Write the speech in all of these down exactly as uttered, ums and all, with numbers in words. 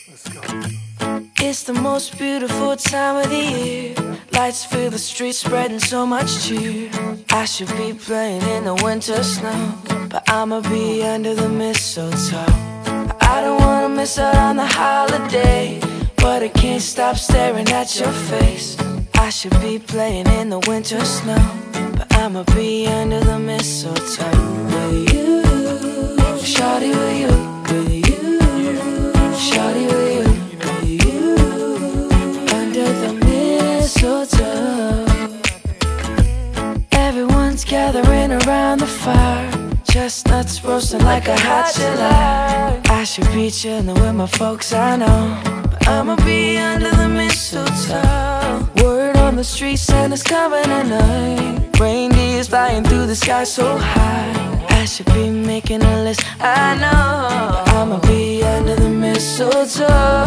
Let's go. It's the most beautiful time of the year. Lights fill the streets, spreading so much cheer. I should be playing in the winter snow, but I'ma be under the mistletoe. I don't wanna miss out on the holiday, but I can't stop staring at your face. I should be playing in the winter snow, but I'ma be under the mistletoe. With you, shawty, with you, with you, shawty, with you, with you, under the mistletoe. Everyone's gathering around the fire, chestnuts roasting like a hot July. I should be chilling with my folks, I know, but I'ma be under the mistletoe. Word on the street, Santa's coming tonight. Reindeer's flying through the sky so high. I should be making a list, I know, but I'ma be under the mistletoe.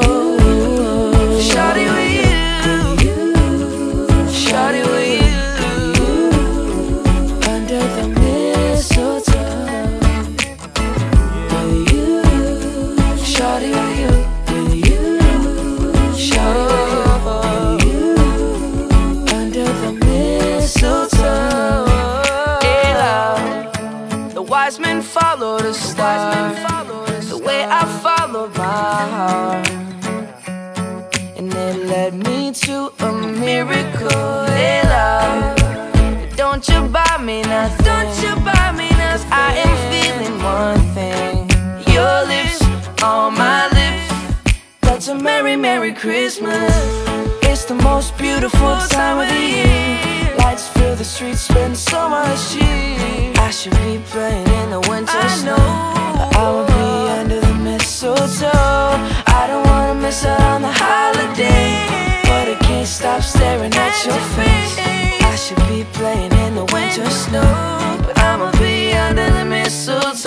Shawty with you, shawty with you, under the mistletoe. With you, shawty with you, with you, shawty with you, under the mistletoe. Hey love, the wise men follow the star, the way I followed my heart, and it led me to a miracle. Hey love, don't you buy me nothing, don't you buy me nothing, 'cause I am feeling one thing. Your lips on my lips, that's a merry, merry Christmas. It's the most beautiful time of the year. Lights fill the streets, spend so much cheer. I should be playing in the winter snow, but I will be under the mistletoe. I don't wanna miss out on the holiday, but I can't stop staring at your face. I should be playing in the winter snow, but I'ma be under the mistletoe.